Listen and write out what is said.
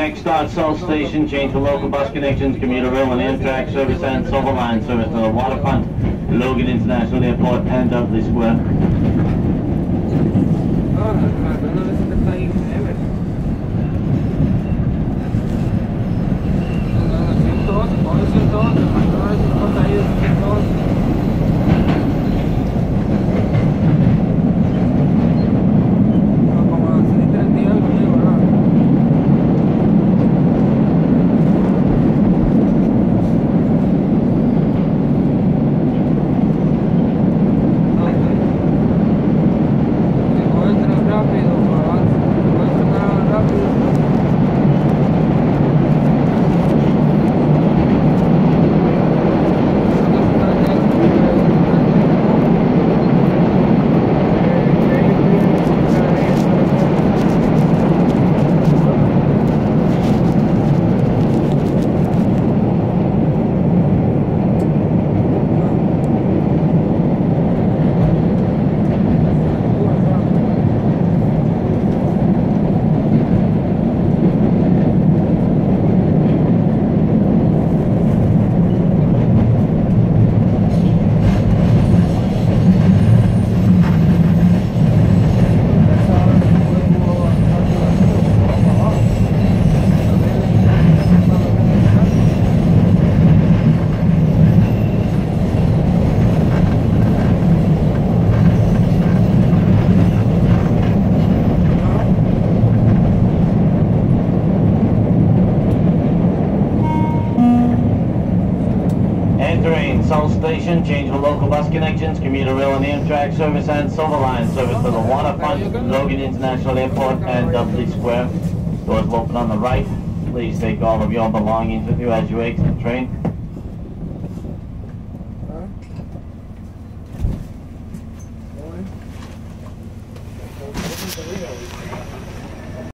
Next start, South Station, change for local bus connections, commuter rail and Amtrak service and Silver Line service to the waterfront, Logan International Airport and Dudley Square. Entering South Station, change for local bus connections, commuter rail and Amtrak service and Silver Line service to the waterfront, Logan International Airport and Dudley Square. Doors will open on the right. Please take all of your belongings with you as you exit the train.